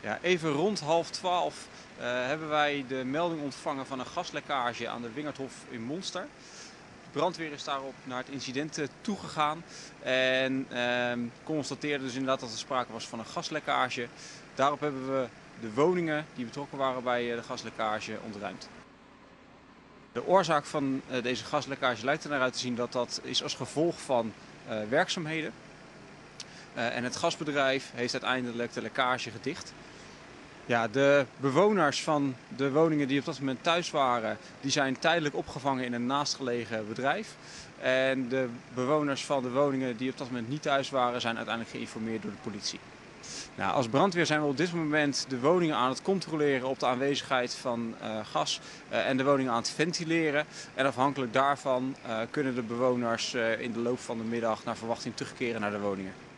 Ja, even rond 11:30 hebben wij de melding ontvangen van een gaslekkage aan de Wingerthof in Monster. De brandweer is daarop naar het incident toegegaan en constateerde dus inderdaad dat er sprake was van een gaslekkage. Daarop hebben we de woningen die betrokken waren bij de gaslekkage ontruimd. De oorzaak van deze gaslekkage lijkt er naar uit te zien dat dat is als gevolg van werkzaamheden. En het gasbedrijf heeft uiteindelijk de lekkage gedicht. Ja, de bewoners van de woningen die op dat moment thuis waren, die zijn tijdelijk opgevangen in een naastgelegen bedrijf. En de bewoners van de woningen die op dat moment niet thuis waren, zijn uiteindelijk geïnformeerd door de politie. Nou, als brandweer zijn we op dit moment de woningen aan het controleren op de aanwezigheid van gas en de woningen aan het ventileren. En afhankelijk daarvan kunnen de bewoners in de loop van de middag naar verwachting terugkeren naar de woningen.